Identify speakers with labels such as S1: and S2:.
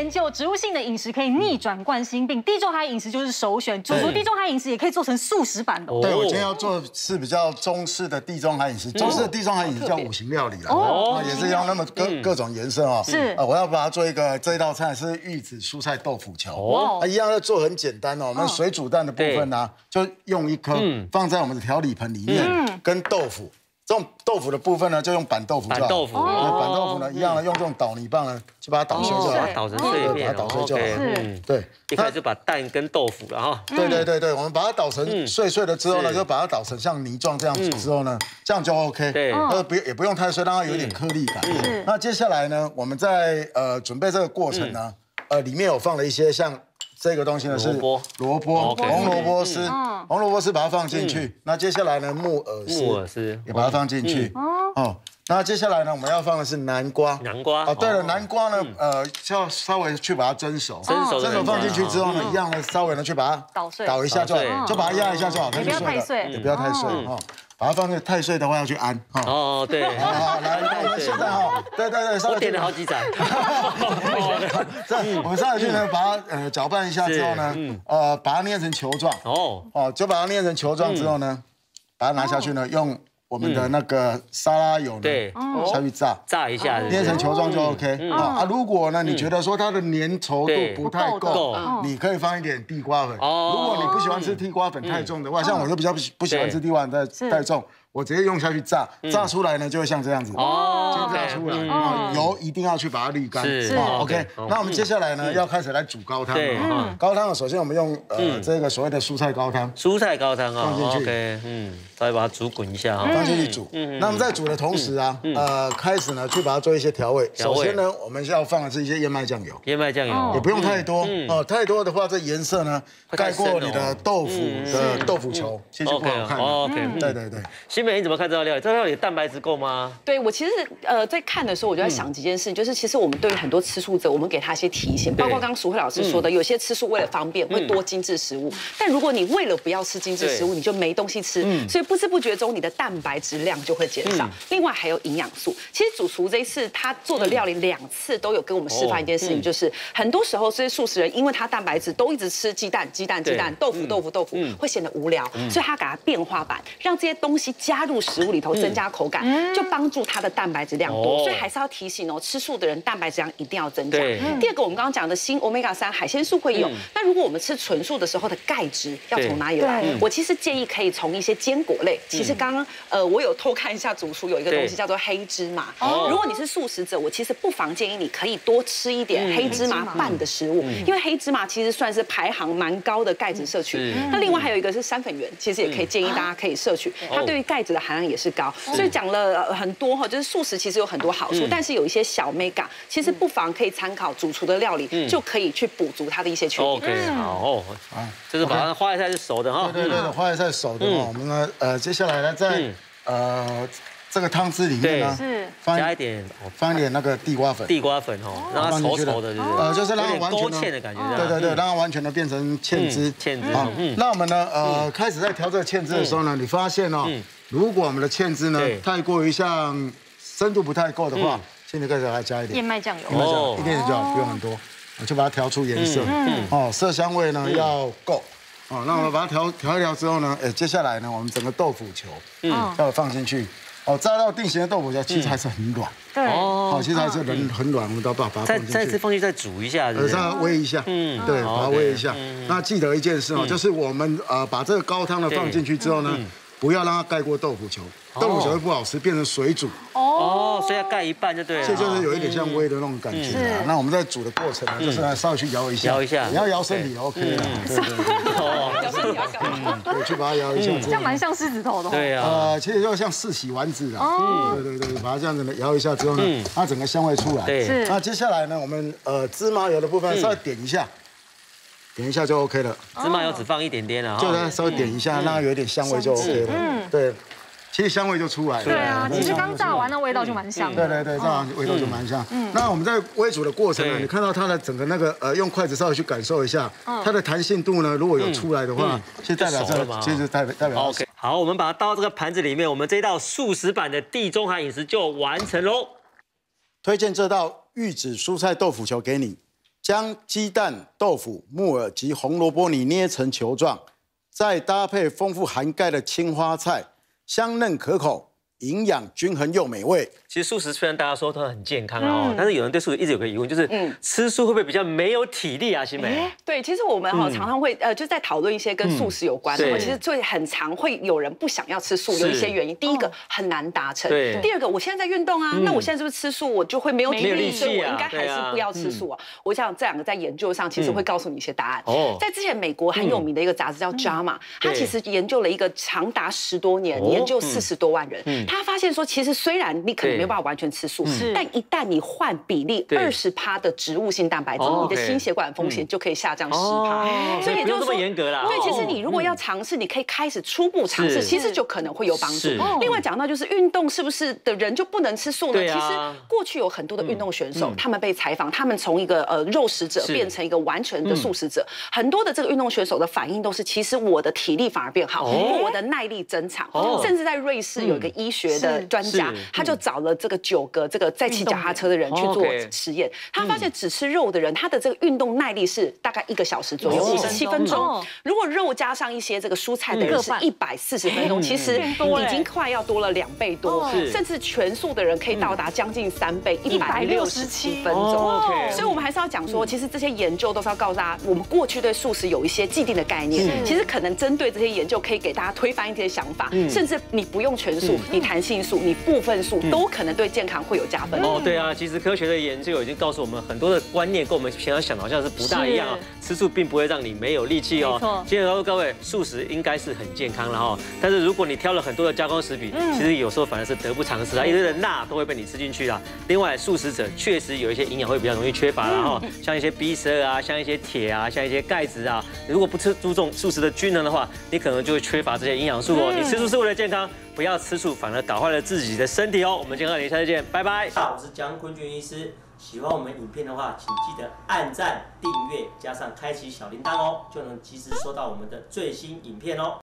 S1: 研究，植物性的饮食可以逆转冠心病，地中海饮食就是首选。主厨地中海饮食也可以做成素食版的。
S2: 对，我今天要做是比较中式的地中海饮食，中式的地中海饮食叫五行料理啦，也是要那么各种颜色啊。
S1: 是
S2: 我要把它做这一道菜是玉子蔬菜豆腐球，一样要做很简单哦。我们水煮蛋的部分呢，就用一颗放在我们的调理盆里面，跟豆腐。这种豆腐的部分呢，就用板豆腐。板豆腐呢，一样的用这种捣泥棒呢，就把它捣碎就好，
S3: 捣成碎片，
S2: 把它捣碎就好。对，
S3: 一开始就把蛋跟豆腐，然后
S2: 对，我们把它捣成碎碎了之后呢，就把它捣成像泥状这样子之后呢，这样就 OK。对，也不用太碎，让它有点颗粒感。那接下来呢，我们在准备这个过程呢，里面有放了一些像。这个东西呢是萝卜，红萝卜丝，红萝卜丝把它放进去。那接下来呢，木耳丝也把它放进去。哦，那接下来呢，我们要放的是南瓜。哦，对了，南瓜呢，要稍微去把它蒸熟。蒸熟放进去之后呢，一样的稍微呢去把它捣一下就好，就把它压一下就好，
S1: 也不要太碎，
S2: 也不要太碎哦。把它放在太碎的话要去安哈。
S3: 哦，对。
S2: 好，来，我们现在哈，对，
S3: 我点了好几盏。
S2: 我们上去呢，把它搅拌一下之后呢，把它捏成球状。就把它捏成球状之后呢，把它拿下去呢，用我们的那个沙拉油呢，下去
S3: 炸一下，
S2: 捏成球状就 OK。如果呢你觉得说它的粘稠度不太够，你可以放一点地瓜粉。如果你不喜欢吃地瓜粉太重的话，像我就比较不喜欢吃地瓜粉太重。我直接用下去炸，炸出来呢就会像这样子，就炸出来。油一定要去把它沥干。OK。那我们接下来呢要开始来煮高汤。高汤首先我们用这个所谓的蔬菜高汤。
S3: 蔬菜高汤啊，
S2: 放进去。
S3: 再把它煮滚一下哈。
S2: 放进去煮。那我们在煮的同时啊，开始呢去把它做一些调味。首先呢，我们要放的是一些燕麦酱油。
S3: 燕麦酱油
S2: 也不用太多哦，太多的话这颜色呢盖过你的豆腐的豆腐球，其实就不好看。
S3: OK。
S2: 对。
S3: 新美，你怎么看这道料理？这道料理蛋白质够吗？
S4: 对我其实在看的时候，我就在想几件事情，就是其实我们对于很多吃素者，我们给他一些提醒，包括刚刚淑慧老师说的，有些吃素为了方便会多精致食物，但如果你为了不要吃精致食物，你就没东西吃，所以不知不觉中你的蛋白质量就会减少。另外还有营养素，其实主厨这一次他做的料理2次都有跟我们示范一件事情，就是很多时候这些素食人，因为他蛋白质都一直吃鸡蛋、豆腐，会显得无聊，所以他给它变化版，让这些东西加入食物里头，增加口感，就帮助它的蛋白质量多。所以还是要提醒哦，吃素的人蛋白质量一定要增加。第二个，我们刚刚讲的锌、Omega-3海鲜素会有。那如果我们吃纯素的时候的钙质要从哪里来？我其实建议可以从一些坚果类。其实刚刚我有偷看一下主厨有一个东西叫做黑芝麻。如果你是素食者，我其实不妨建议你可以多吃一点黑芝麻拌的食物，因为黑芝麻其实算是排行蛮高的钙质摄取。那另外还有一个是山粉圆，其实也可以建议大家可以摄取，它对于钙质的含量也是高。所以讲了很多哈，就是素食其实有很多好处，但是有一些小 mega， 其实不妨可以参考主厨的料理，就可以去补足它的一些缺点。
S3: OK， 好，就是把它花椰菜是熟的哈。
S2: 对，花椰菜熟的哈。我们呢，接下来呢，在这个汤汁里面呢，
S3: 加一点
S2: 那个地瓜粉
S3: 哦，让它稠稠的，
S2: 就是让它完全
S3: 勾芡的感觉。
S2: 对，让它完全的变成芡汁。好，那我们呢，开始在调这个芡汁的时候呢，你发现哦，如果我们的芡汁呢太过于像深度不太够的话，现在开始来加一点
S1: 燕麦酱油，
S2: 一点点就好，不用很多，就把它调出颜色。色香味呢要够。那我们把它调一调之后呢，接下来呢，我们整个豆腐球要放进去。炸到定型的豆腐球其实还是很软。
S1: 对。
S2: 其实还是很软，我们都把它放进去。
S3: 再次放进去，再煮一下，
S2: 再煨一下。对，把它煨一下。那记得一件事哦，就是我们把这个高汤呢放进去之后呢，不要让它盖过豆腐球，豆腐球会不好吃，变成水煮。
S3: 所以要盖一半就对了。
S2: 这就是有一点像煨的那种感觉啊。那我们在煮的过程呢，就是稍微去摇一下，你要摇身体 OK 了。对，去把它摇一下。
S1: 这样蛮像狮子头的。
S3: 对啊。
S2: 其实就像四喜丸子啊。对，把它这样子摇一下之后呢，它整个香味出来。
S3: 对。
S2: 那接下来呢，我们芝麻油的部分稍微点一下就 OK 了。
S3: 芝麻油只放一点点啊。
S2: 就稍微点一下，让它有一点香味就 OK 了。对。其实香味就出来了。
S1: 对啊，其实刚炸完那味道就蛮香的。
S2: 对，炸完味道就蛮香。那我们在煨煮的过程呢，你看到它的整个那个用筷子稍微去感受一下，它的弹性度呢，如果有出来的话，就代表其实代表
S3: OK。好，我们把它倒到这个盘子里面，我们这道素食版的地中海饮食就完成喽。
S2: 推荐这道玉子蔬菜豆腐球给你， 将鸡蛋、豆腐、木耳及红萝卜泥捏成球状，再搭配丰富含钙的青花菜，香嫩可口，营养均衡又美味。
S3: 其实素食虽然大家说都很健康哦，但是有人对素食一直有个疑问，就是吃素会不会比较没有体力啊？新梅，
S4: 对，其实我们常常会就在讨论一些跟素食有关的，其实最很常会有人不想要吃素，有一些原因。第一个很难达成，第二个我现在在运动啊，那我现在是不是吃素我就会没有体力，所以我应该还是不要吃素啊？我想这两个在研究上其实会告诉你一些答案。在之前美国很有名的一个杂志叫《JAMA》，它其实研究了一个长达10多年，研究40多万人，他发现说，其实虽然你可能没有办法完全吃素，但一旦你换比例20%的植物性蛋白质，你的心血管风险就可以下降10%。所以也就是说，
S3: 严格啦。
S4: 对，其实你如果要尝试，你可以开始初步尝试，其实就可能会有帮助。另外讲到就是运动是不是的人就不能吃素呢？其实过去有很多的运动选手，他们被采访，他们从一个肉食者变成一个完全的素食者，很多的这个运动选手的反应都是，其实我的体力反而变好，我的耐力增强，甚至在瑞士有一个医学的专家，他就找了这个9个这个在骑脚踏车的人去做实验，他发现只吃肉的人，他的这个运动耐力是大概1个小时左右，57分钟。如果肉加上一些这个蔬菜的人是140分钟，其实已经快要多了2倍多，甚至全素的人可以到达将近3倍，167分钟。所以我们还是要讲说，其实这些研究都是要告诉大家，我们过去对素食有一些既定的概念，其实可能针对这些研究可以给大家推翻一些想法，甚至你不用全素，你弹性素，你部分素都可能对健康会有加分。
S3: 对啊，其实科学的研究已经告诉我们很多的观念，跟我们平常想的好像是不大一样哦。吃素并不会让你没有力气哦。今天告诉各位，素食应该是很健康了哈，但是如果你挑了很多的加工食品，其实有时候反而是得不偿失啊，一堆的钠都会被你吃进去啊。另外，素食者确实有一些营养会比较容易缺乏，然后像一些 B12啊，像一些铁啊，像一些钙质啊，如果不注重素食的均衡的话，你可能就会缺乏这些营养素哦。你吃素是为了健康，不要吃素反而搞坏了自己的身体哦。我们健康联下次见，拜拜。我是江坤俊医师。喜欢我们影片的话，请记得按赞、订阅，加上开启小铃铛哦，就能及时收到我们的最新影片哦。